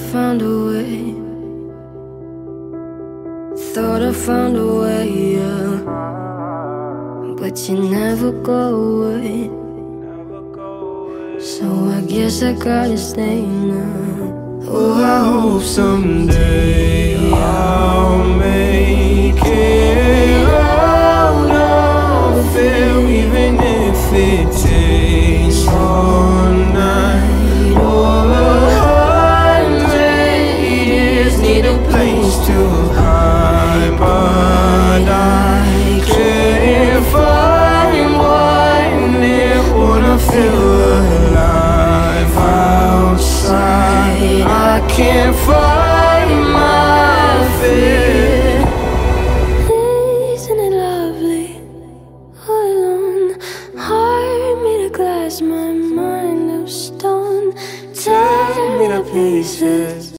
found a way. Thought I found a way, yeah. But you never go away. So I guess I gotta stay now. Oh, I hope someday I'll make it out of there, even if it takes all night or 100 years. Need a place to hide, but I can't find one there. Wanna feel alive outside. I can't find my fear. Isn't it lovely? All alone, heart made of glass, my mind of stone. Tear me to pieces.